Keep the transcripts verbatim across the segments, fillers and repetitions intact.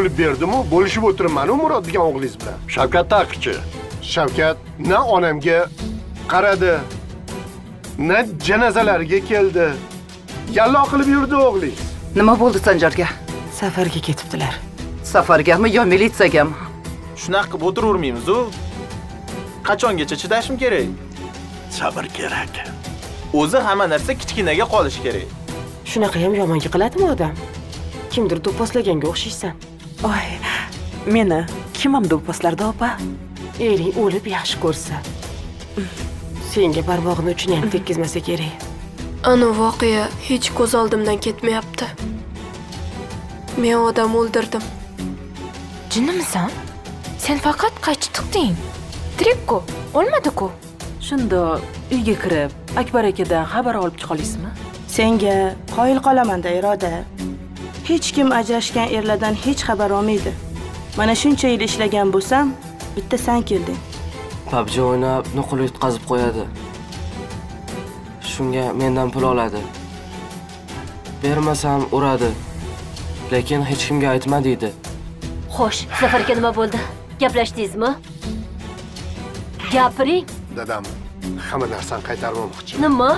bo'lib berdim-u, bo'lishib o'tiribman-u Murod degan o'g'lingiz bilan. Shavkat taqichi. Shavkat na onamga qaradi, na janozalariga keldi. Yallo qilib yurdi o'g'lingiz. Nima bo'ldi Sanjarga? Safarga ketibdilar. Safargami yo militsiyagami? Shunaqa qilib o'tiravermaymiz-ku. Qachongacha chidashim kerak? Sabr kerak. O'zi hamma narsa kichkinaga qolish kerak. Shunaqa ham yomonga qiladimi odam? Kimdir do'pposlaganga o'xshaysan. Oy, meni kim ham do'pposlarda opa? Ering o'lib yaxshi ko'rsa. Senga barmog'ini uchun ham tekkizmasa kerak. Ana voqea hech ko'z oldimdan ketmayapti. Men odam o'ldirdim. Jinnimisan? Sen faqat qaytding. Tirik-ku, o'lmadi-ku. Shunda uyga kirib, Akbar akadan xabar olib chiqolisizmi? Senga qoyil qolaman-da, Iroda. Hech kim ajrashgan erlardan hech xabar olmaydi. Mana shuncha yil ishlagan bo'lsam, bitta sen kelding. P U B G o'ynab, nuqul yutqazib qo'yadi. Shunga mendan pul oladi. Bermasam uradi. Lekin hech kimga aytma deydi. Xo'sh, Zafarga nima bo'ldi? Gaplashdingizmi? Gapiring. Dadam hamma narsani qaytarib olmoqchi. Nima?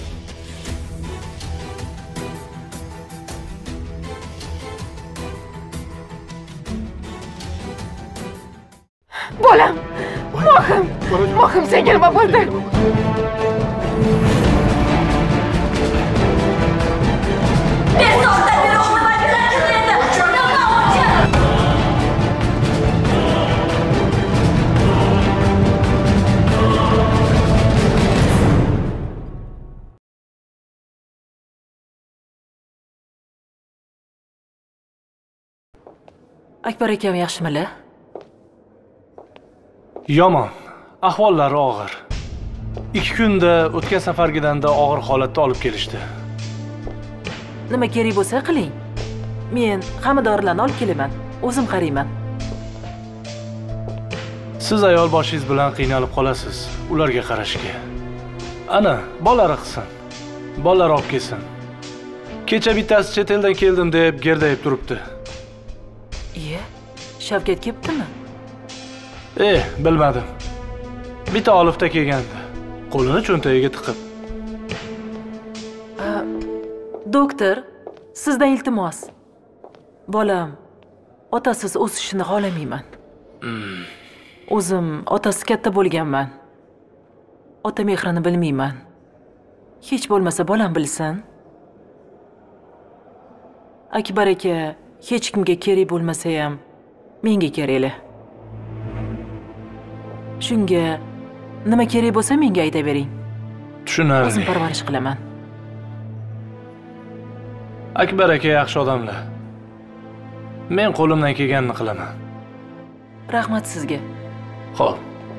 Bolam! Mohim! Mohim, senga nima bo'ldi? Akbar akam yaxshimilar? Yomon. Ahvollari og'ir. ikki kunda o'tgan safargidanda og'ir holatda olib kelishdi. Nima kerak bo'lsa qiling. Men hamma dorilarni olib kelaman. O'zim qarayman. Siz ayol boshingiz bilan qiynalib qolasiz ularga qarashga. Ana, bolari qilsin. Bolalar olib kelsin. Kecha bittasi chet eldan keldim deb gerdayib turibdi. Iye, Shavkat kelibdimi? Eh, bilmadim. Bitta olifta kelgandi. Qo'lini cho'ntagiga tiqib. Doktor, sizdan iltimos. Bolam otasiz o'sishini xohlamayman. Hmm. O'zim otasi katta bo'lganman. Ota mehrini bilmayman. Hech bo'lmasa bolam bilsin. Akbar aka hech kimga kerak bo'lmasa ham menga kerakli. Shunga nima kerak bo'lsa menga aytavering. Tushunarli. O'zim parvarish qilaman. Akbar aka yaxshi odamlar. Men qo'limdan kelganini qilaman. Rahmat sizga. Xo'p.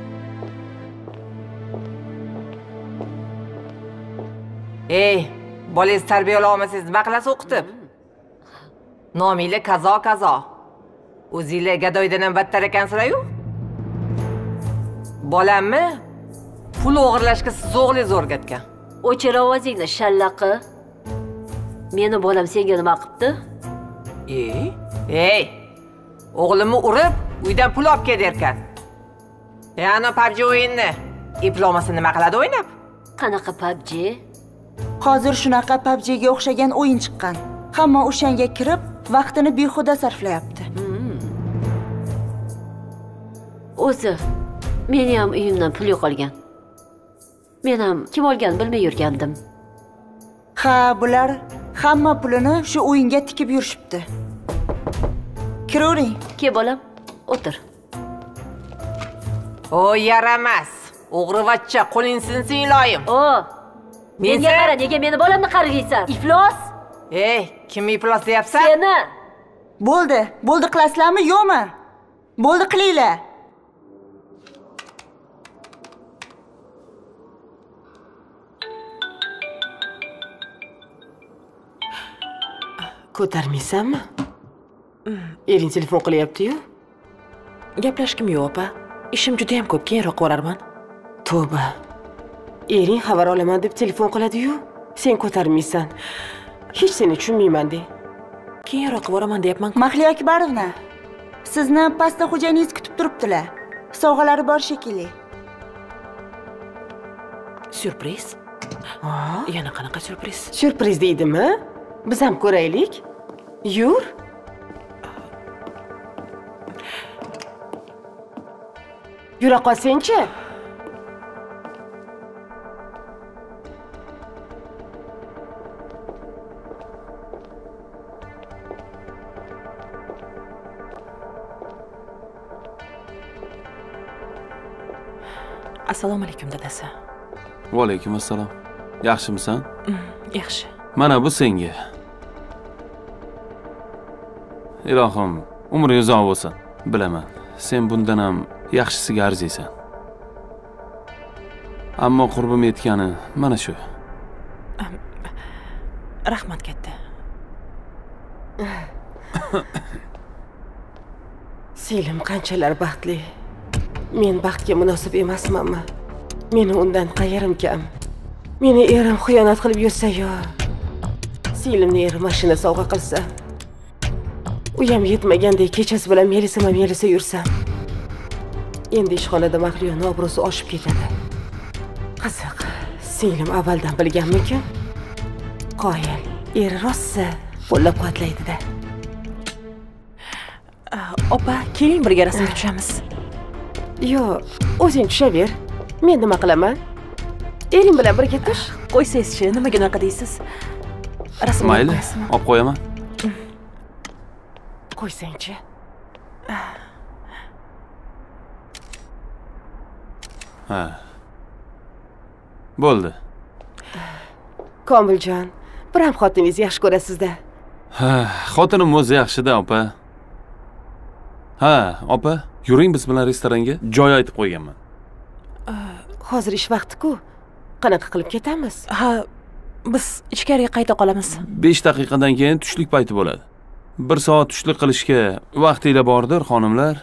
Ey, bolangiz tarbiyalay olmasangiz nima qilasiz o'qitib? Nominglar kazo kazo. O'zinglar gadoydan ham battar ekansizlar-ku. Bolammi? Pul o'g'irlashga siz o'g'lingiz o'rgatgan. O'chir ovozingni shallaqi. Meni bolam senga nima qilibdi? Ey, ey. O'g'limni urib, uydan pul olib keldi-ekan. Yana P U B G o'yinni. Iplomasi nima qiladi o'ynab? Qanaqa P U B G? Hozir shunaqa P U B G ga o'xshagan o'yin chiqqan. Hamma o'shanga kirib, vaqtini behuda sarflayapti. Hmm. O'zi, meni ham uyimdan pul yo'qolgan. Men ham kim olganini bilmay yurgandim. Ha, bular hamma pulini shu o'yinga tikib yurishibdi. Kiravering. Ke bolam, o'tir. O, yaramas. O'g'rivachcha, qo'ling sinsin iloyim. O, menga qara, nega meni bolamni qarg'aysan? Iflos? Ey, kim iflos deyapsan? Seni. Bo'ldi, bo'ldi qilasizlarmi, yo'qmi? Bo'ldi qilinglar. Ko'tarmaysanmi? Ering telefon qilyapti-yu. Gaplashkim yo'q, opa. Ishim juda ham ko'p, keyinroq borarman. Tavba. Ering xabar olaman deb telefon qiladi-yu, sen ko'tarmaysan. Hech seni tushunmayman de. Keyinroq boraman deyapman. Mahliyo Akbarovna, Sizni pastda xo'jayiningiz kutib turibdilar. Sovg'alari bor shekilli. Syurpriz? Yana qanaqa syurpriz? Syurpriz deydimi? Biz ham ko'raylik. Yur. Yura qolsang-chi. Assalomu alaykum dadasi. Va alaykum assalom. Yaxshimisan? Yaxshi. Mana bu senga. Ilohim, umring uzoq bo'lsin. Bilaman, sen bundan ham yaxshisiga arziysan. Ammo qurbim yetgani mana shu. Rahmat katta. Selim qanchalar baxtli. Men baxtga munosib emasmanmi? Meni undan qayerim kam. Meni erim xiyonat qilib yursa-yu, Selimni eri mashina sovg'a qilsa, u ham yetmagandek kechasi bilan melisama-melisa yursam, endi ishxonada Mahliyoning obro'si oshib ketadi. Qiziq, Selim avvaldan bilganmikin? Qoyil, eri rosa qo'llab-quvvatlaydi-da. Opa, keling birga rasmga tushamiz. Yo, o'zing tushaver. Men nima qilaman? Ering bilan birga tush. Qo'ysangiz-chi, nimaga unaqa deysiz? Rasmga Mayli, olib qo'yaman. Qo'ysang-chi. Ha. Bo'ldi. Komiljon, bir ham xotiningizni yaxshi ko'rasiz-da. Ha, xotinim o'zi yaxshi-da, opa. Ha, opa, yuring biz bilan restoranga. Joy aytib qo'yganman. Hozir ish vaqti-ku. Qanaqa qilib ketamiz? Ha, biz ichkariga qayta qolamiz. besh daqiqadan keyin tushlik payti bo'ladi. bir soat tushlik qilishga vaqtinglar bordir, xonimlar.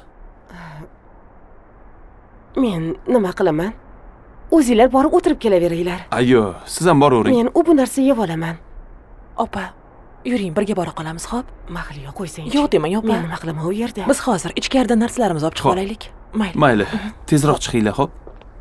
Men nima qilaman? O'zinglar borib o'tirib kelaveringlar. Ayyo, siz ham boravering. Men u bu narsa yeb olaman. Opa, yuring, birga bora qolamiz, xo'p? Mahliyo, qo'ysang. Yo'q demang, opa. Men nima qilaman u yerda? Biz hozir ichkaridan narsalarimizni olib chiqib olaylik. Mayli. Mayli, tezroq chiqinglar, xo'p?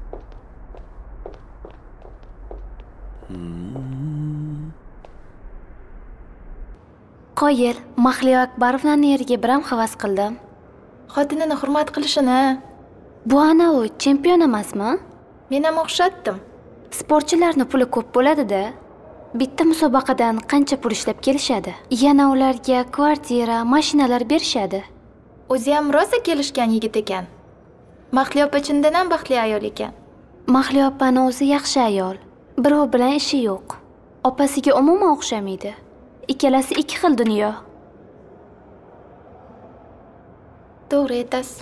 Qoyil, Mahliyo Akbarovning eriga bir ham havas qildim. Xotinini hurmat qilishini. Bu ana u chempion emasmi? Men ham o'xshatdim. Sportchilarning puli ko'p bo'ladi-da. Bitta musobaqadan qancha pul ishlab kelishadi? Yana ularga kvartira, mashinalar berishadi. O'zi ham rosa kelishgan yigit ekan. Mahliyo opa chindan ham baxtli ayol ekan. Mahliyo opaning o'zi yaxshi ayol. Birov bilan ishi yo'q. Opasiga umuman o'xshamaydi. Ikkalasi ikki xil dunyo. To'g'ri aytasiz.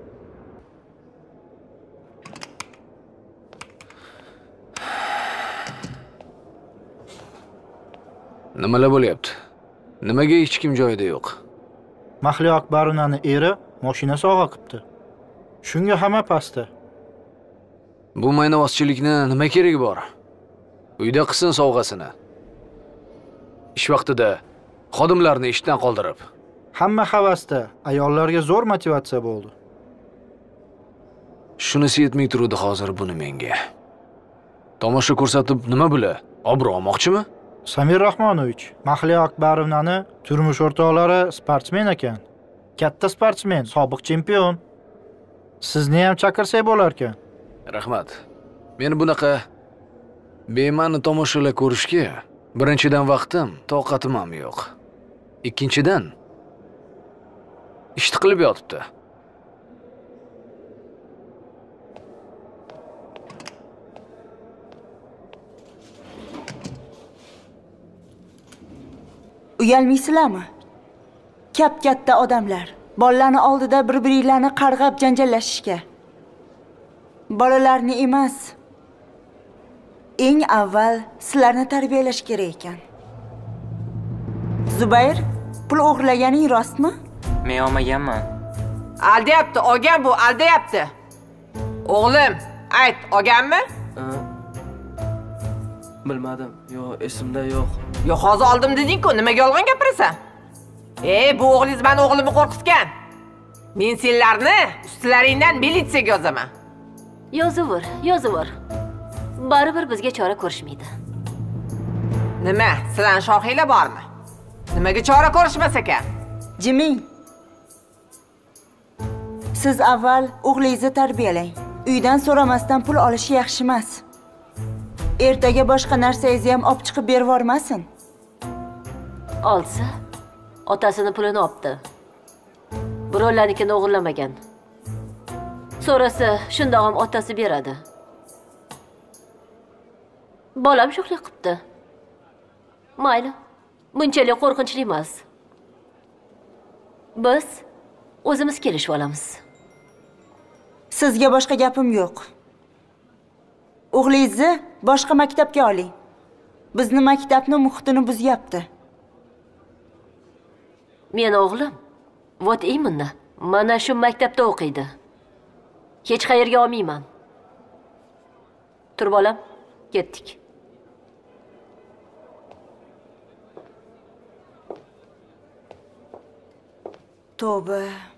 Nimalar bo'lyapti? Nimaga hech kim joyida yo'q? Mahliyo Akbarovnaning eri mashina sovg'a qilibdi. Shunga hamma pastda. Bu maynavozchilikni nima keragi bor? Uyda qilsin sovg'asini. Ish vaqtida xodimlarni ishdan qoldirib. Hamma havasda, ayollarga zo'r motivatsiya bo'ldi. Shunisi yetmay turdi hozir buni menga. Tomosha ko'rsatib nima bo'la? Obro' olmoqchimi? Samir Rahmonovich, Mahliyo Akbarovnaning turmush o'rtoqlari sportsmen ekan. Katta sportsmen, sobiq chempion. Sizni ham chaqirsak bo'lar ekan. Rahmat. Meni bunaqa bema'ni tomoshalar ko'rishga birinchidan vaqtim, toqatim ham yo'q. Ikkinchidan ish qilib yotibdi. Uyalmaysizlarmi? Kap-katta odamlar bolalarni oldida bir-biringlarni qarg'ab janjallashishga. Bolalarni emas, eng avval sizlarni tarbiyalash kerak ekan. Zubayr, pul o'g'irlaganing rostmi? Men olmaganman. Aldayapti, olgan bu, aldayapti. O'g'lim, ayt, olganmi? Bilmadim. Yo'q, esimda yo'q. Yo'q, hozir oldim deding-ku, nimaga yolg'on gapirasan? Ey, bu o'g'lingiz meni o'g'limni qo'rqitgan. Men senlarni ustlaringdan militsiyaga yozaman. Yozaver, yozaver. Baribir bizga chora ko'rishmaydi. Nima? Sizlarning shohinglar bormi? Nimaga chora ko'rishmas ekan? Jiming. Siz avval o'g'lingizni tarbiyalang. Uydan so'ramasdan pul olish yaxshi emas. Ertaga boshqa narsangizni ham olib chiqib berib yormasin. Olsa, otasini pulini olibdi. Birovlarnikini o'g'irlamagan. So'rasa, shundoq ham otasi beradi. Bolam sho'xlik qilibdi. Mayli, bunchalik qo'rqinchli emas. Biz o'zimiz kelishib olamiz. Sizga boshqa gapim yo'q. O'g'lingizni boshqa maktabga oling. Bizni maktabni muhitini buzyapti. Men o'g'lim, vot imonni, mana shu maktabda o'qiydi. Hech qayerga olmayman. Tur bolam, ketdik. Tavba.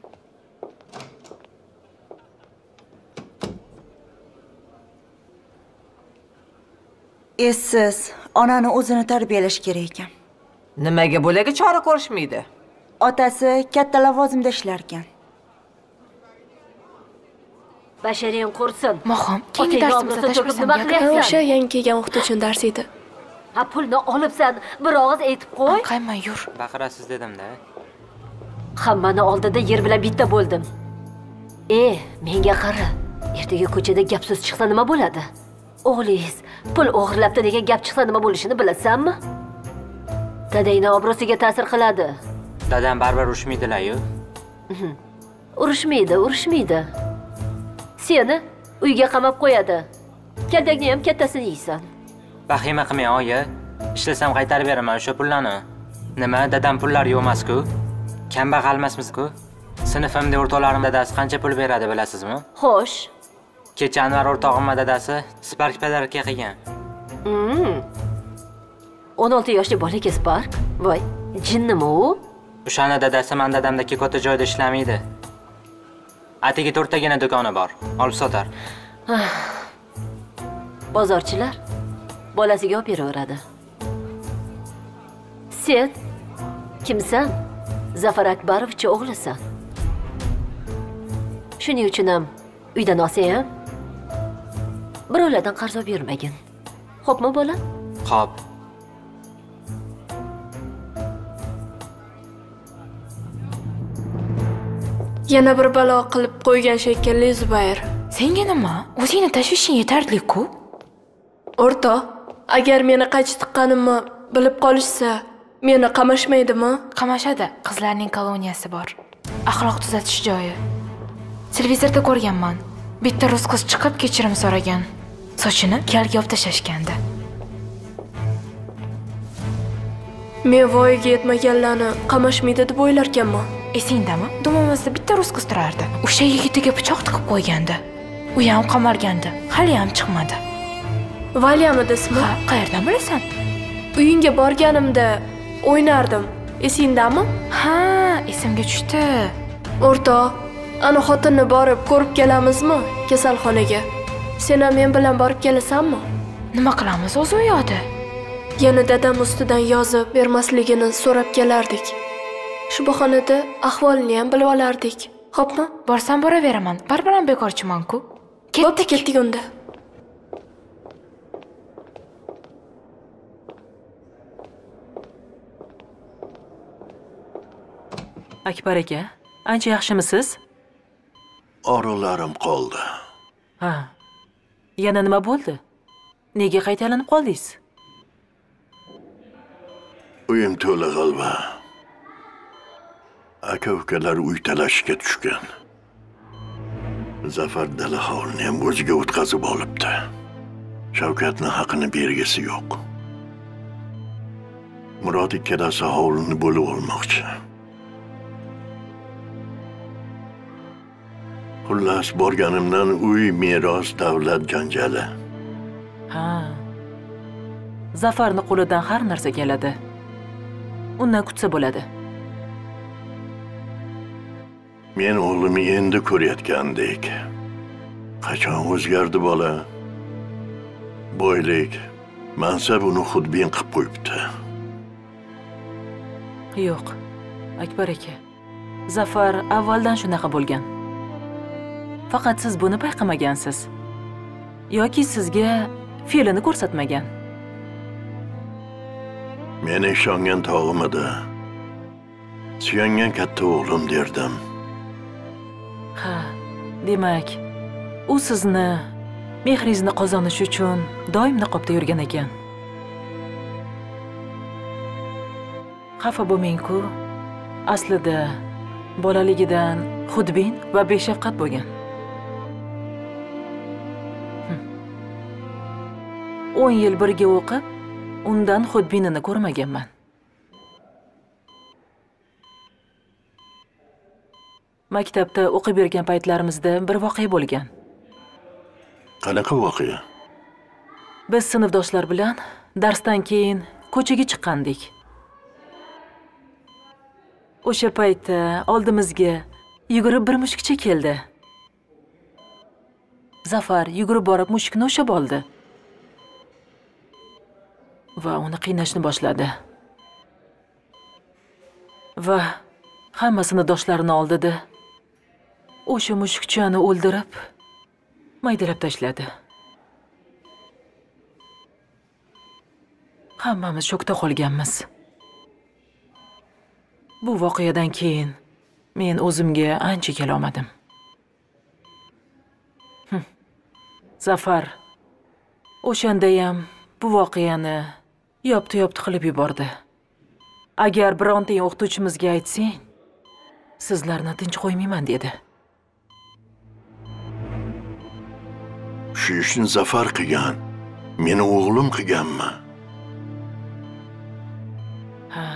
Essiz, onani o'zini tarbiyalash kerak ekan. Nimaga bo'laga chora ko'rishmaydi? Otasi katta lavozimda ishlar ekan. Bashariyam qursin. Moham, keyingi darsimizda tashqarsam gapiramiz. O'sha yangi kelgan o'qituvchining darsi edi. Ha, pulni olibsan, bir og'iz aytib qo'y. Qayman yur. Baqirasiz dedim-da. Hammani oldida yer bilan bitta bo'ldim. E, menga qara. Ertaga ko'chada gap so'z chiqsa nima bo'ladi? O'g'lingiz pul o'g'irlabdi degan gap chiqsa nima bo'lishini bilasanmi? Dadangning obro'siga ta'sir qiladi. Dadam baribir urushmaydilar-yu. Urushmaydi, urushmaydi. Seni uyga qamab qo'yadi. Kaldagni ham kattasini yeysan. Vahima qilmang, oyi. Ishlasam qaytarib beraman o'sha pullarni. Nima, dadam pullar yo'q emas-ku? Kambag'al emasmiz-ku? Sinfimda o'rtoqlarim dadasi qancha pul beradi bilasizmi? Xo'sh. Kecha Anvar o'rtog'imning dadasi Spark pодарка qilgan. Hmm. o'n olti yoshli bolaga Spark? Voy, jinnimi u? O'shani dadasi men dadamdagi katta joyda ishlamaydi. Atigi to'rttagina do'koni bor, olib sotar. Bozorchilar bolasiga olib beraveradi. Sen kimsan? Zafar Akbarovich o'g'lisan. Shuning uchun ham uydan olsang ham birovlardan qarz olib yurmagin. Xo'pmi, bolam? Xo'p. Yana bir balo qilib qo'ygan shekilli Zubayr. Senga nima? O'zingni tashvishing yetarli-ku. O'rtoq, agar meni qaychi tiqqanimni bilib qolishsa, meni qamashmaydimi? Qamashadi. Qizlarning koloniyasi bor. Axloq tuzatish joyi. Televizorda ko'rganman. Bitta rus qiz chiqib kechirim so'ragan. Sochini kalga olib tashlashgandi. Men voyaga yetmaganlarni qamashmaydi deb o'ylarkanman. Esingdami? Dumimizda bitta rus qiz turardi. O'sha yigitiga pichoq tiqib qo'ygandi. U ham qamalgandi. Hali ham chiqmadi. Valyami desmi? Ha, qayerdan bilasan? Uyingga borganimda o'ynardim. Esingdami? Ha, esimga tushdi. O'rtoq, ana xotinni borib ko'rib kelamizmi kasalxonaga? Sen ham men bilan borib kelasanmi? Nima qilamiz o'zi u yoqda? Yana dadam ustidan yozib bermasligini so'rab kelardik. Shu bahonada ahvolini ham bilib olardik. Xo'pmi? Borsam boraveraman. Baribir ham bekorchiman-ku. Ketdik, ketdik unda. Akbar aka, ancha yaxshimisiz? Oralarim qoldi. Ha. Yana nima bo'ldi? Nega qaytalanib qoldingiz? Uyim to'la g'alva. Aka-ukalar uy talashiga tushgan. Zafar dala hovlini ham o'ziga o'tkazib olibdi. Shavkatning haqini bergisi yo'q. Murod ikkalasi hovlini bo'lib olmoqchi. Xullas borganimdan uy, meros, davlat janjali. Ha. Zafarni qo'lidan har narsa keladi. Undan kutsa bo'ladi. Men o'g'limni endi ko'rayotgandek. Qachon o'zgardi bola? Boylik, mansab uni xudbin qilib qo'yibdi. Yo'q, Akbar aka. Zafar avvaldan shunaqa bo'lgan. Faqat siz buni payqamagansiz. Yoki sizga fe'lini ko'rsatmagan. Men ishongan tog'im edi. Suyangan katta o'g'lim derdim. Ha, demak, u sizni mehringizni qozonish uchun doim niqobda yurgan ekan. Xafa bo'lmang-ku. Aslida bolaligidan xudbin va beshafqat bo'lgan. o'n yil birga o'qib, undan xudbinini ko'rmaganman. Maktabda o'qib yurgan paytlarimizda bir voqea bo'lgan. Qanaqa voqea? Biz sinfdoshlar bilan darsdan keyin ko'chaga chiqqandik. O'sha paytda oldimizga yugurib bir mushukcha keldi. Zafar yugurib borib mushukni ushlab oldi va uni qiynashni boshladi. Va hammasini doshlarini oldida o'sha mushukchani o'ldirib, maydalab tashladi. Hammamiz shokda qolganmiz. Bu voqeadan keyin men o'zimga ancha kela olmadim. Zafar o'shanda ham bu voqeani yopti-yopti qilib yubordi. Agar birontang o'qituvchimizga aytsang, sizlarni tinch qo'ymayman dedi. Shu ishni Zafar qilgan, meni o'g'lim qilganmi? Ha.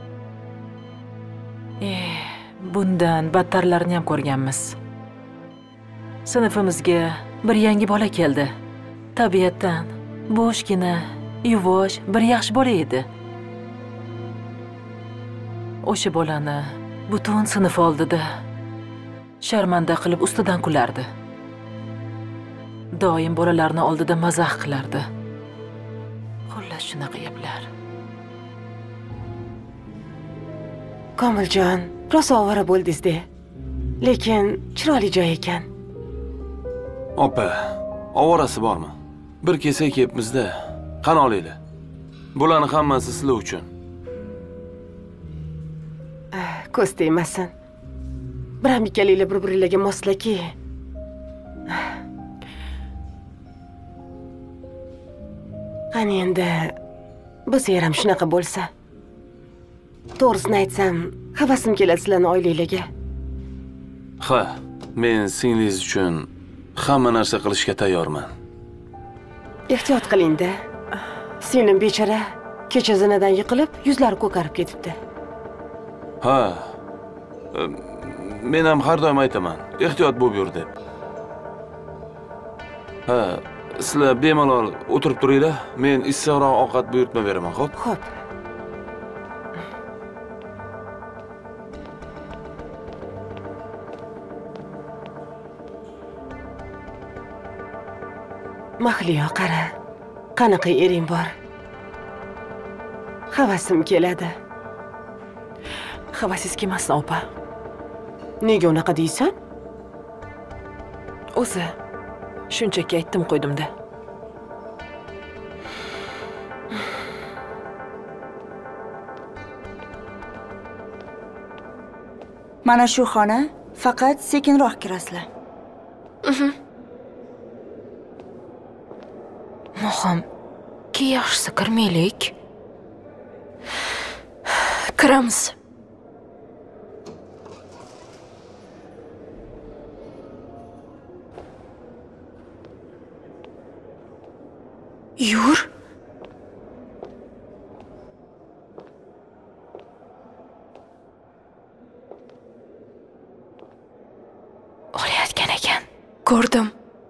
Eh, bundan battarlarini ham ko'rganmiz. Sinfimizga bir yangi bola keldi. Tabiatdan bo'shgina, yuvosh, bir yaxshi bola edi. O'sha bolani butun sinf oldida sharmanda qilib ustidan kulardi. Doim bolalarni oldida mazax qilardi. Xullas shunaqa gaplar. Komiljon, rosa ovora bo'ldingiz-da. Lekin chiroyli joy ekan. Opa, ovorasi bormi? Bir kesak yeyapmiz-da. Qani olinglar. Bularni hammasi sizlar uchun. Ko'z tegmasin. Biram ikkalinglar bir-biringlarga moslaki. Qani endi biz ham shunaqa bo'lsa. To'g'risini aytsam, havasim keladi sizlarning oilanglarga. Ha, men singlingiz uchun hamma narsa qilishga tayyorman. Ehtiyot qiling-da. Singlim bechora kecha zinadan yiqilib, yuzlari ko'karib ketibdi. Ha. Men ham har doim aytaman, ehtiyot bo'lib yur deb. Ha, sizlar bemalol o'tirib turinglar. Men issiqroq ovqat buyurtma beraman, xo'p? Xo'p. Mahliyo, qara. Qanaqa ering bor? Havasim keladi. Havasingiz kelmasin, opa. Nega unaqa deysan? O'zi shunchaki aytdim qo'ydim-da. Mana shu xona, faqat sekinroq kirasizlar. Muhim, ki yaxshisi kirmaylik. Kiramiz. Yur. Olayotgan ekan. Ko'rdim.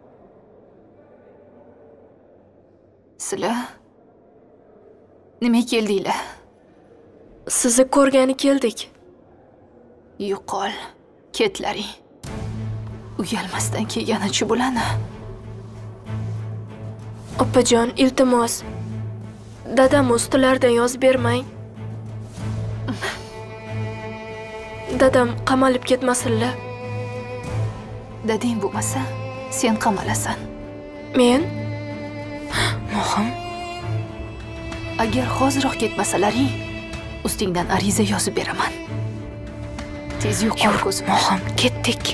Sizlar nima keldinglar? Sizni ko'rgani keldik. Yo'qol. Ketlaring. Uyalmasdan kelganichi bo'lani. Opajon, iltimos. Dadam ustilardan yozib bermang. Dadam qamalib ketmasinlar. Dadang bo'lmasa, sen qamalasan. Men? Muhim. Agar hoziroq ketmasalaring, ustingdan ariza yozib beraman. Tez yo'qol ko'zim. Muhim, ketdik.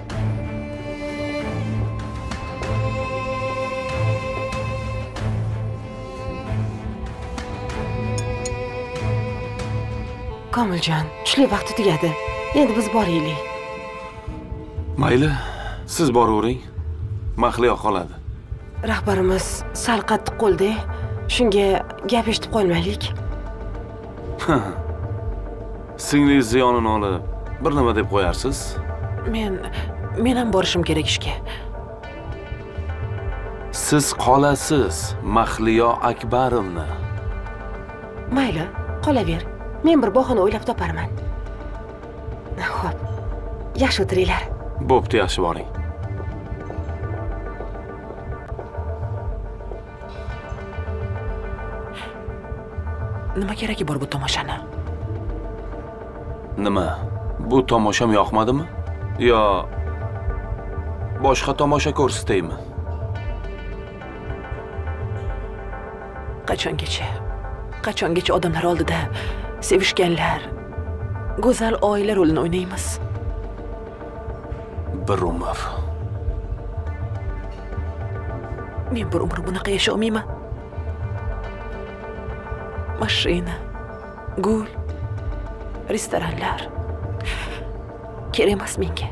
Komiljon, tushlik vaqti tugadi. Endi biz boraylik. Mayli, siz boravering. Mahliyo qoladi. Rahbarimiz sal qattiq qo'lda. Shunga gap eshitib qolmaylik. Singlingiz ziyonini olib, bir nima deb qo'yarsiz? Men men ham borishim kerak ishga. Siz qolasiz, Mahliyo Akbarovna. Mayli, qolaver. Men bir bahona o'ylab toparman. Xo'p. Yaxshi o'tiringlar. Bo'pti, yaxshi boring. Nima keragi bor bu tomoshani? Nima? Bu tomosham yoqmadimi? Yo boshqa tomosha ko'rsataymi? Qachongacha? Qachongacha odamlar oldida sevishganlar, go'zal oila rolini o'ynaymiz? Bir umr. Men bir umr bunaqa yashay olmayman. Mashina, gul, restoranlar kerak emas menga.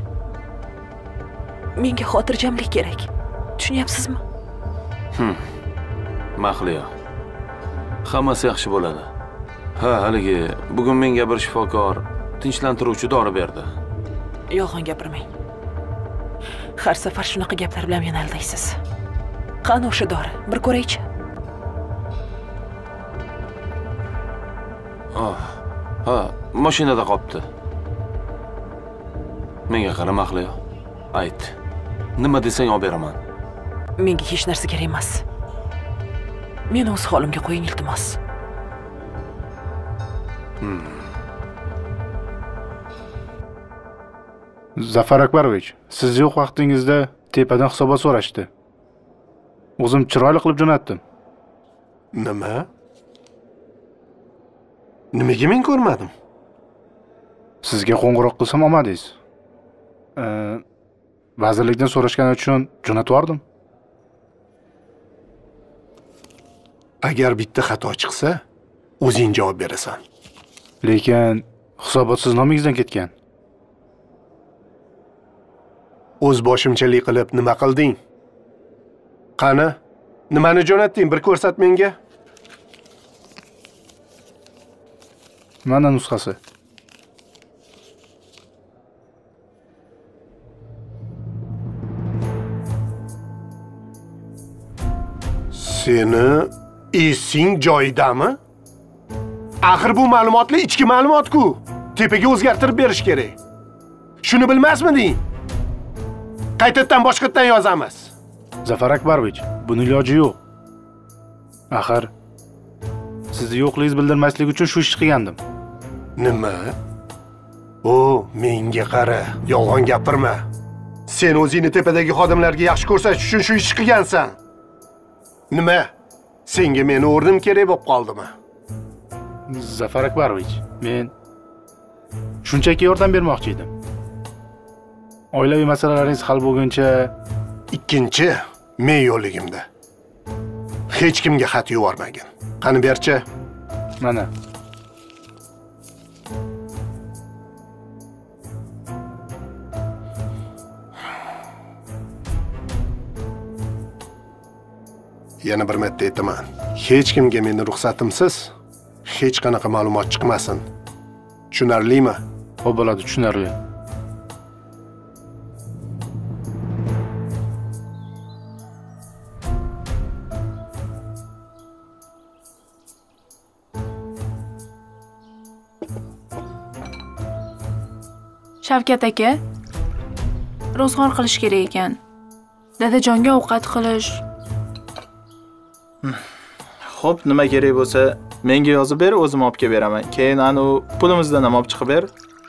Menga xotirjamlik kerak. Tushunyapsizmi? Hm. Mahliyo. Hammasi yaxshi bo'ladi. Ha, haligi bugun menga bir shifokor tinchlantiruvchi dori berdi. Yolg'on gapirmang. Har safar shunaqa gaplar bilan meni aldaysiz. Qani o'sha dori? Bir ko'raychi. Oh, ha, mashinada qolibdi. Menga qara Mahliyo. Ayt. Nima desang olib beraman. Menga hech narsa kerak emas. Meni o'z holimga qo'ying iltimos. Hmm. Zafar Akbarovich, siz yo'q vaqtingizda tepadan hisobot so'rashdi. O'zim chiroyli qilib jo'natdim. Nima? Nimaga men ko'rmadim? Sizga qo'ng'iroq qilsam olmadingiz. E, vazirlikdan so'rashgani uchun jo'natib yubordim. Agar bitta xato chiqsa, o'zing javob berasan. Lekin hisobot siz nomingizdan ketgan. O'z boshimchalik qilib nima qilding? Qani? Nimani jo'natding? Bir ko'rsat menga. Mana nusxasi. Seni esing joyidami? Axir bu ma'lumotlar ichki ma'lumot-ku. Tepaga o'zgartirib berish kerak. Shuni bilmasmiding? Qaytadan boshqatdan yozamiz. Zafar Akbarovich, buni iloji yo'q. Axir sizni yo'qligingiz bildirmaslik uchun shu ishni qilgandim. Nima? O, menga qara, yolg'on gapirma. Sen o'zingni tepadagi xodimlarga yaxshi ko'rsatish uchun shu ishni qilgansan. Nima? Senga meni o'rnim kerak bo'lib qoldimi? Zafar Akbarovich, men shunchaki yordam bermoqchi edim. Oilaviy masalalaringiz hal bo'lguncha ikkinchi men yo'ligimda. Hech kimga xat yubormagin. Qani berchi? Mana. Yana bir marta aytaman. Hech kimga meni ruxsatimsiz hech qanaqa ma'lumot chiqmasin. Tushunarlimi? Xo'p bo'ladi, tushunarli. Shavkat aka, ro'zg'or qilish kerak ekan. Dadajonga ovqat qilish. Xo'p, nima kerak bo'lsa, menga yozib ber, o'zim olib kelib beraman. Keyin anu pulimizdan ham olib chiqib ber.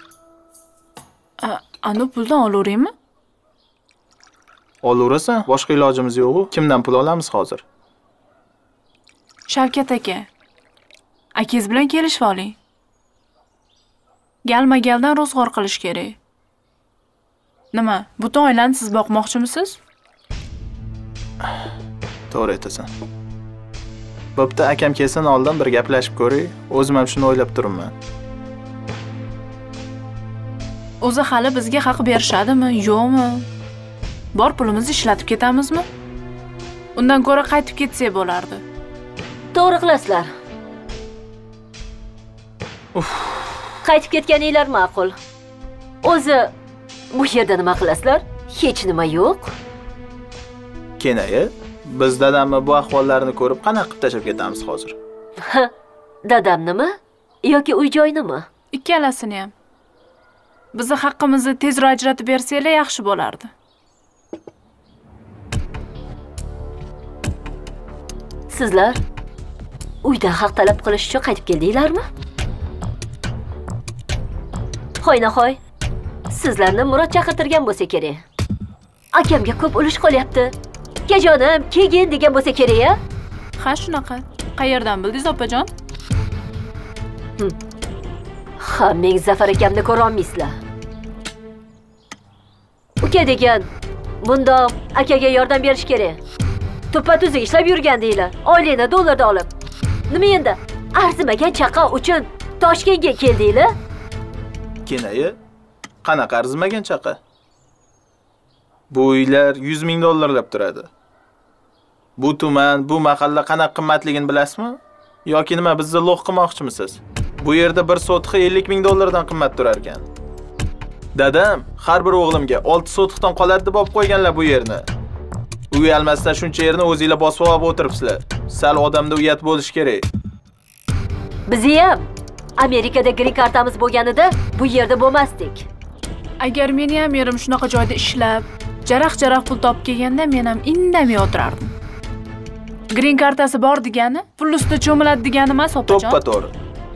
Anu puldan olaveraymi? Olaverasan, boshqa ilojimiz yo'q-ku. Kimdan pul olamiz hozir? Shavkat aka. Akangiz bilan kelishib oling. Galma-galdan ro'zg'or qilish kerak. Nima, butun oilani siz boqmoqchimisiz? To'g'ri aytasan. Bo'pti, akam kelsin oldin bir gaplashib ko'ray. O'zim ham shuni o'ylab turibman. O'zi hali bizga haq berishadimi, yo'qmi? Bor pulimizni ishlatib ketamizmi? Undan ko'ra qaytib ketsak bo'lardi. To'g'ri qilasizlar. Uf. Qaytib ketganinglar ma'qul. O'zi bu yerda nima qilasizlar? Hech nima yo'q. Kenayi, biz dadamni bu ahvollarni ko'rib qanaqa qilib tashlab ketamiz hozir? Dadamnimi yoki uy-joynimi? Ikkalasini ham. Bizni haqqimizni tezroq ajratib bersanglar yaxshi bo'lardi. Sizlar uydan haq talab qilish uchun qaytib keldinglarmi? Hoynahoy, sizlarni Murod chaqirtirgan bo'lsa kerak. Akamga ko'p ulush qolyapti. Kejonim, kelgin degan bo'lsa kerak-a? Ha, shunaqa. Qayerdan bildingiz, opajon? Ha, men Zafar akamni ko'ra olmaysizlar. Uka degan, bundoq akaga yordam berish kerak. Tuppa-tuzuk ishlab yurgandinglar. Oilani dollarda olib. Nima endi? Arzimagan chaqa uchun Toshkentga keldinglar? Kenayi, qanaqa arzimagan chaqa? Bu uylar yuz ming dollarlab turadi. Bu tuman, bu mahalla qanaqa qimmatligini bilasizmi? Yoki nima, bizni lo'q qilmoqchimisiz? Bu yerda bir sotix ellik ming dollardan qimmat turar ekan. Dadam har bir o'g'limga olti sotixdan qoladi deb olib qo'yganlar bu yerni. Uy almasdan shuncha yerni o'zingizlar bosib olib o'tiribsizlar. Sal odamda uyat bo'lish kerak. Bizi ham Amerikada green kartamiz bo'lganida bu yerda bo'lmasdik. Agar meni ham yerim shunaqa joyda ishlab, jaraq-jaraq pul topib kelganda men ham indamay o'tirardim. Green kartasi bor degani, pul ustida cho'miladi degani emas, opajon. To'ppa to'g'ri.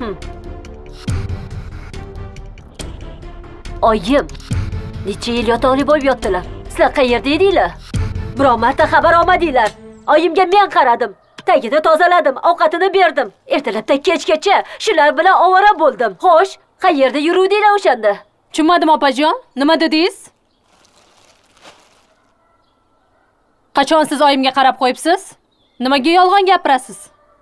Oyim, necha yil yotoqli bo'lib yotdilar. Sizlar qayerda edinglar? Biror marta xabar olmadinglar. Oyimga men qaradim. Tagida tozaladim, ovqatini berdim. Ertalabdan kechgacha shular bilan ovora bo'ldim. Xo'sh, qayerda yuruvdinglar o'shanda? Tushunmadim opajon. Nima dedingiz? Qachon siz oyimga qarab qo'yibsiz? Nimaga yolg'on gapirasiz?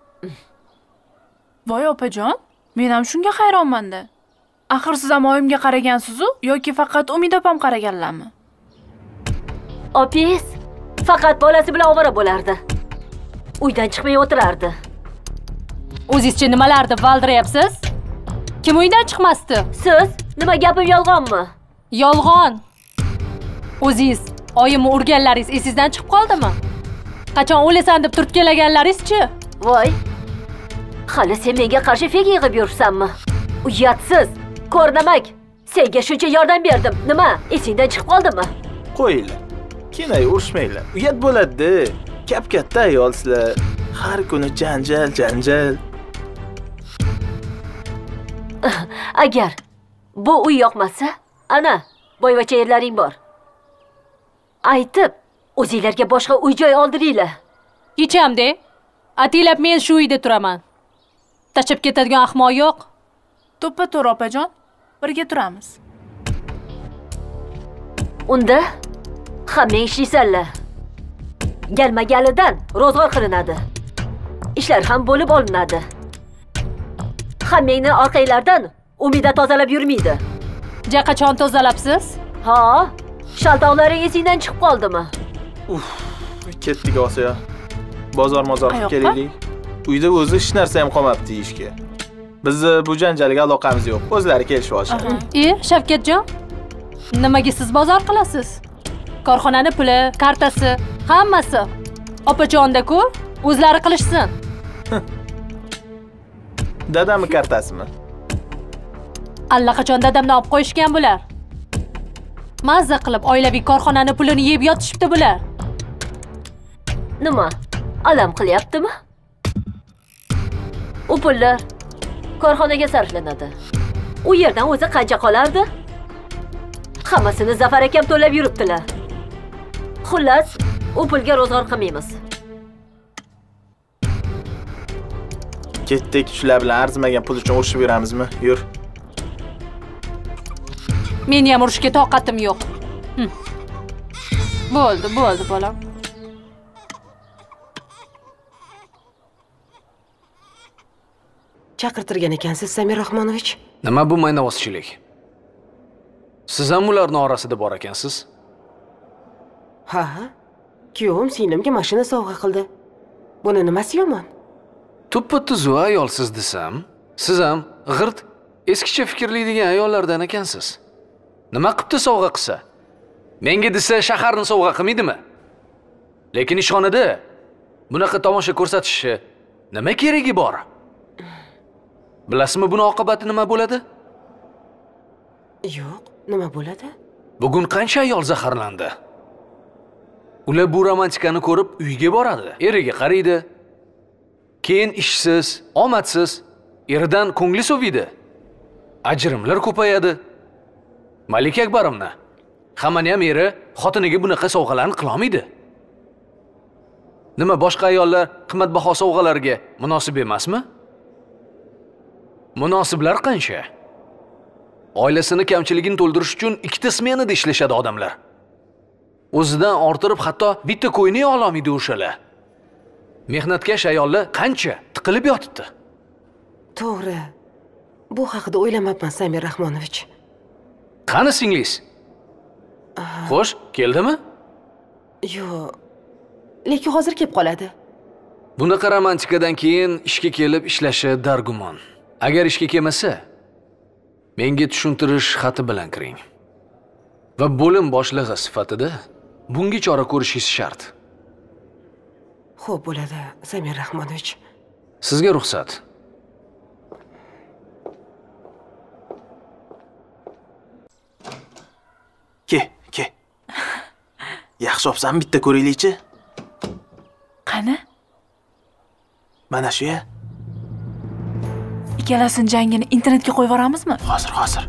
Voy opajon, men ham shunga hayronman-da. Axir siz ham oyimga qaragansiz-ku yoki faqat Umid opam qaraganlarmi? Opingiz faqat bolasi bilan ovora bo'lardi. Uydan chiqmay o'tirardi. O'zingizcha nimalarni valdirayapsiz? Kim uydan chiqmasdi? Siz? Nima gapim yolg'onmi? Yolg'on. O'zingiz oyimni urganlaringiz esingizdan chiqib qoldimi? Qachon o'lasan deb turib kelaganlaringiz-chi? Voy. Hali sen menga qarshi fek yig'ib yursanmi? Uyatsiz, ko'rnamak. Senga shuncha yordam berdim. Nima? Esingdan chiqib qoldimi? Qo'yinglar. Kenayi urishmanglar. Uyat bo'ladi-da. Kap-katta ayolsizlar. Har kuni janjal, janjal. Agar bu uy yoqmasa, ana, boyvacha yerlaring bor. Aytib, o'zingizlarga boshqa uy-joy oldiringlar. Kechamda atilab men shu uyda turaman. Tashib ketadigan ahmoq yo'q. To'ppa to'g'ri opajon, birga turamiz. Unda hammang ishlaysanlar. Galma-galidan ro'zg'or qilinadi. Ishlar ham bo'lib olinadi. Hammangni orqanglardan Umida tozalab yurmaydi. Ja qachon tozalabsiz? Ha, shaltoqlaring esingdan chiqib qoldimi? Uf, ketdik Osiyo. Bozor-mozor qilib kelaylik. Uyda o'zi hech narsa ham qolmabdi ishga. Bizni bu janjalga aloqamiz yo'q. O'zlari kelishib olishadi. E, Shavkatjon, nimaga siz bozor qilasiz? Korxonani puli, kartasi, hammasi opajonda-ku, o'zlari qilishsin. Dadamning kartasimi? Allaqachon dadamni olib qo'yishgan bular. Mazza qilib oilaviy korxonani pulini yeb yotishibdi bular. Nima? Alam qilyaptimi? U pullar korxonaga sarflanadi. U yerdan o'zi qancha qolardi? Hammasini Zafar akam to'lab yuribdilar. Xullas, u pulga ro'zg'or qilmaymiz. Ketdik, shular bilan arzimagan pul uchun urushib yuramizmi? Yur. Meni ham urushga toqatim yo'q. Hm. Bo'ldi, bo'ldi, bolam. Chaqirtirgan ekansiz, Samir Rahmonovich. Nima bu maynavozchilik? Siz ham ularning orasida bor ekansiz? Ha, kuyovim singlimga mashina sovg'a qildi. Buni nimasi yomon? Tuppa-tuzu ayolsiz desam, siz ham g'irt eskicha fikrlaydigan ayollardan ekansiz. Nima qilibdi sovg'a qilsa? Menga desa shaharni sovg'a qilmaydimi? Lekin ishxonada bunaqa tomosha ko'rsatishi nima keragi bor? Bilasizmi buni oqibati nima bo'ladi? Yo'q, nima bo'ladi? Bugun qancha ayol zaharlandi? Ular bu romantikani ko'rib uyga boradi, eriga qaraydi. Keyin ishsiz, omadsiz, eridan ko'ngli soviydi. Ajrimlar ko'payadi. Malik Akbarovna, hammani ham eri xotiniga bunaqa sovg'alarni qila olmaydi. Nima boshqa ayollar qimmatbaho sovg'alarga munosib emasmi? Munosiblar qancha? Oilasini kamchiligini to'ldirish uchun ikkita smenada ishlashadi odamlar. O'zidan orttirib hatto bitta qo'yni ola olmaydi o'shalar. Mehnatkash ayollar qancha tiqilib yotibdi. To'g'ri. Bu haqida o'ylamabman, Samir Rahmonovich. Qani singlingiz? Xo'sh, keldimi? Yo'q. Lekin hozir kelib qoladi. Bunaqa romantikadan keyin ishga kelib ishlashi dargumon. Agar ishga kelmasa, menga tushuntirish xati bilan kiring. Va bo'lim boshlig'i sifatida bunga chora ko'rishingiz shart. Xo'p bo'ladi, Samir Rahmonovich. Sizga ruxsat. Ke, ke. Yaxshi opsan bitta ko'raylik-chi. Qani? Mana shu ya. Ikkalasini jangini internetga qo'yib yuboramizmi? Hozir, hozir.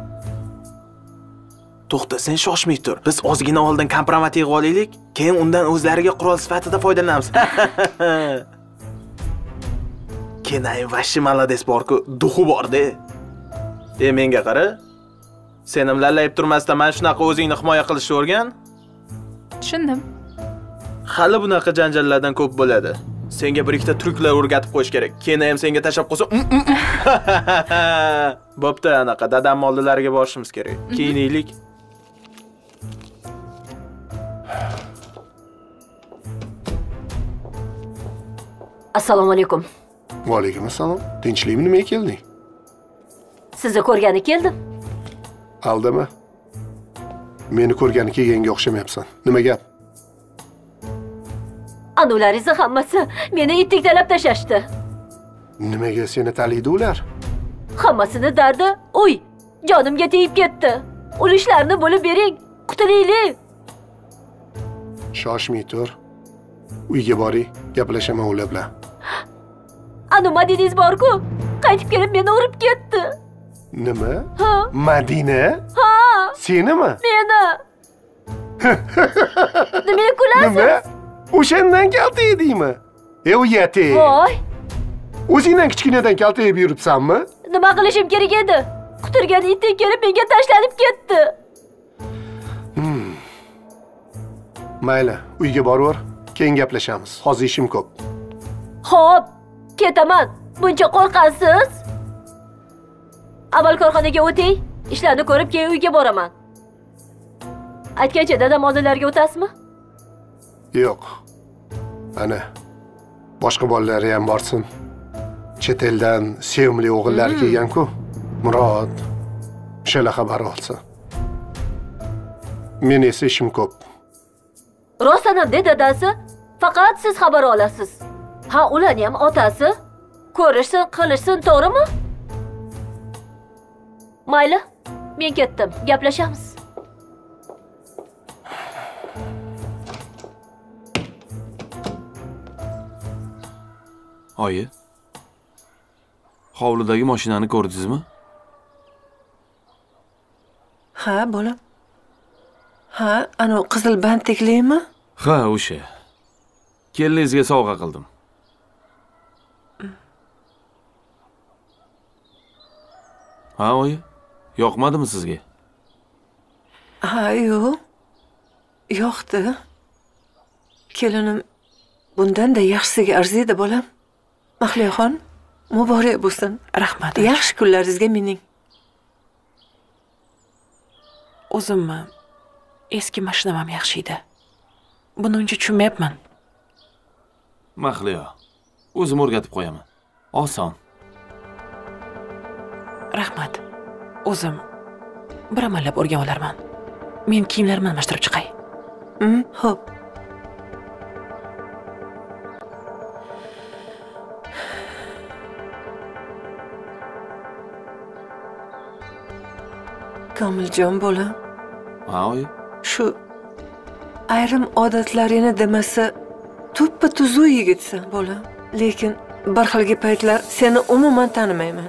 To'xta, sen shoshmay tur. Biz ozgina oldin kompromat yig'ib olaylik, keyin undan o'zlariga qurol sifatida foydalanamiz. Kenay vashi malades bor-ku, duxu bor-da. E menga qara. Sen ham lallayib turmasdan mana shunaqa o'zingni himoya qilishni o'rgan. Tushundim. Hali bunaqa janjallardan ko'p bo'ladi. Senga bir ikkita triklar o'rgatib qo'yish kerak. Keyin ham senga tashab qo'ysa, bo'pti, anaqa dadam oldilariga borishimiz kerak. Kiyinaylik. Assalomu alaykum. Va alaykum assalom. Tinchlikmi, nimaga kelding? Sizni ko'rgani keldim. Aldama. Meni ko'rgani kelganga o'xshamayapsan. Nima gap? Anularingizni hammasi meni itdek talab tashashdi. Nimaga seni talaydi ular? Hammasini dardi, uy, jonimga tegib ketdi. Ulushlarni bo'lib bering, qutulaylik. Shoshmay tur. Uyga boring, gaplashaman ular bilan. Anu Madinangiz bor-ku, qaytib kelib meni urib ketdi. Nima? Ha? Madina? Ha. Senimi? Meni. Nimaga kulasiz? Nima? O'shandan kaltaydingmi? E, u yati. Voy. O'zingdan kichkinadan kaltayib yuribsanmi? Nima qilishim kerak edi? Quturgan itdek kelib menga tashlanib ketdi. Hmm. Mayli, uyga boraver, keyin gaplashamiz. Hozir ishim ko'p. Xo'p, ketaman. Buncha qo'rqasiz? Avval korxonaga o'ting, ishlarni ko'rib keyin uyga boraman. Aytgancha dadam oldilariga o'tasizmi? Yo'q. Ana, boshqa bolalari ham borsin. Chet eldan sevimli o'g'illari kelgan-ku. Murod, o'shalar xabar olsa. Men esa ishim ko'p. Rostdan ham dadasi, faqat siz xabar olasiz. Ha, ularni ham otasi ko'rishsin, qilishsin, to'g'rimi? Mayli, men ketdim. Gaplashamiz. Oyi. Hovlidagi mashinani ko'rdingizmi? Ha, bolam. Ha, ana qizil bantiklikmi? Ha, o'sha. Kellingizga sovg'a qildim. Ha, oyi. Yoqmadimi sizga? Ha, yo'q. Yoqdi. Kelinim bundan-da yaxshisiga arziydi, bolam. Mahliyoxon, muborak bo'lsin. Rahmat. Yaxshi kunlaringizga mening. O'zimmi eski mashinam ham yaxshi edi. Buni uncha tushunmayapman. Mahliyo, o'zim o'rgatib qo'yaman. Oson. Rahmat. O'zim bir amallab o'rgan olarman. Men kiyimlarimni almashtirib chiqay. Hm, xo'p. Komiljon bola. Ha, oyi. Shu ayrim odatlarini demasa, tuppa tuzuv yigitsan, bola. Lekin bir xilgi paytlar seni umuman tanimayman.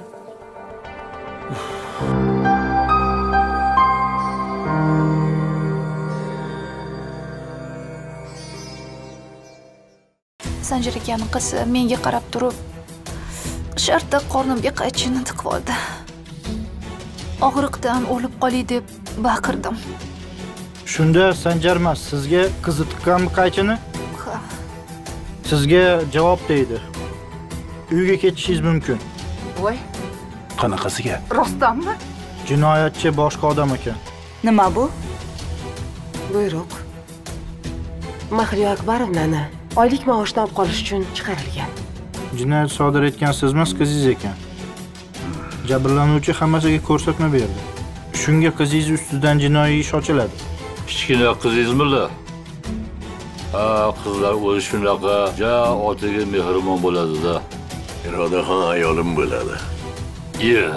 Sanjar akaning qizi menga qarab turib, shartta qornimga qaychini tiqib oldi. Og'riqdan o'lib qolay deb baqirdim. Shunda Sanjar emas, sizga qizi tiqqanmi qaychini? Ha. Sizga javob deydi. Uyga ketishingiz mumkin. Voy, Qanaqasiga? rostdanmi? Jinoyatchi boshqa odam ekan. Nima bu? Buyruq. Mahliyo Akbarovnani oylik maoshni olib qolish uchun chiqarilgan. Jinoyat sodir etgan siz emas, qizingiz ekan. Jabrlanuvchi hammasiga ko'rsatma berdi. Shunga qizingiz ustidan jinoiy ish ochiladi. Kichkina qizingizmi? Ha, qizlar o'zi shunaqa, ja otaga mehribon bo'ladi-da. Irodaxon ayolim bo'ladi. Ye.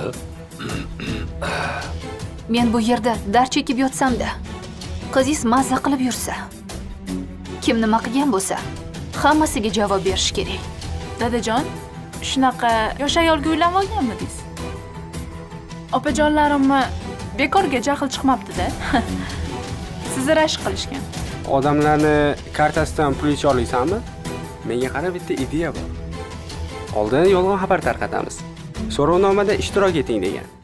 Men bu yerda dard chekib yotsam-da, qizingiz mazza qilib yursa, kim nima qilgan bo'lsa, hammasiga javob berish kerak. Dadajon, shunaqa yosh ayolga uylanib olganmidingiz? Opajonlarimni bekorga jahl chiqmabdi-da. Sizni rashk qilishgan. Odamlarni kartasidan pul icha olaysanmi? Menga qara bitta ideya bor. Oldin yolg'on xabar tarqatamiz. So'rovnomada ishtirok eting degan.